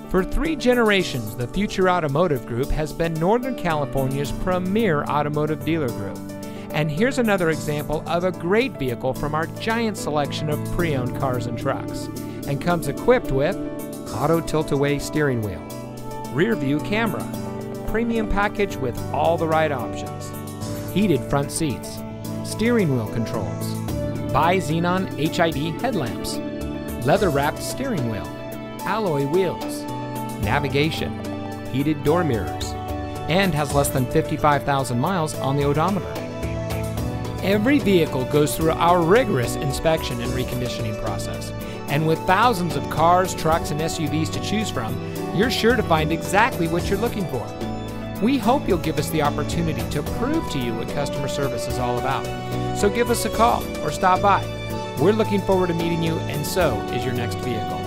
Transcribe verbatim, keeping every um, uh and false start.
For three generations, the Future Automotive Group has been Northern California's premier automotive dealer group. And here's another example of a great vehicle from our giant selection of pre-owned cars and trucks. And comes equipped with auto tilt-away steering wheel, rear view camera, premium package with all the right options, heated front seats, steering wheel controls, bi-xenon H I D headlamps, leather-wrapped steering wheel, alloy wheels, navigation, heated door mirrors, and has less than fifty-five thousand miles on the odometer. Every vehicle goes through our rigorous inspection and reconditioning process. And with thousands of cars, trucks, and S U Vs to choose from, you're sure to find exactly what you're looking for. We hope you'll give us the opportunity to prove to you what customer service is all about. So give us a call or stop by. We're looking forward to meeting you, and so is your next vehicle.